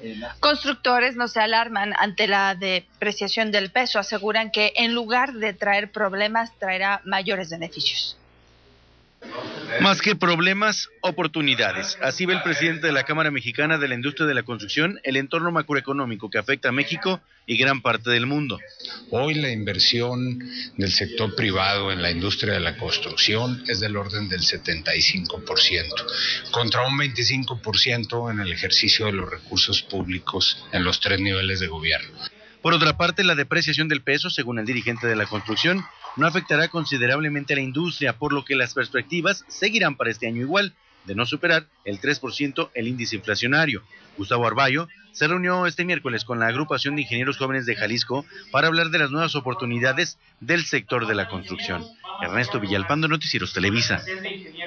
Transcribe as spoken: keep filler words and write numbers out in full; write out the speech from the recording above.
Constructores no se alarman ante la depreciación del peso, aseguran que en lugar de traer problemas traerá mayores beneficios. Más que problemas, oportunidades. Así ve el presidente de la Cámara Mexicana de la Industria de la Construcción el entorno macroeconómico que afecta a México y gran parte del mundo. Hoy la inversión del sector privado en la industria de la construcción es del orden del setenta y cinco por ciento, contra un veinticinco por ciento en el ejercicio de los recursos públicos en los tres niveles de gobierno. Por otra parte, la depreciación del peso, según el dirigente de la construcción, no afectará considerablemente a la industria, por lo que las perspectivas seguirán para este año igual, de no superar el tres por ciento el índice inflacionario. Gustavo Arballo se reunió este miércoles con la agrupación de ingenieros jóvenes de Jalisco para hablar de las nuevas oportunidades del sector de la construcción. Ernesto Villalpando, Noticieros Televisa.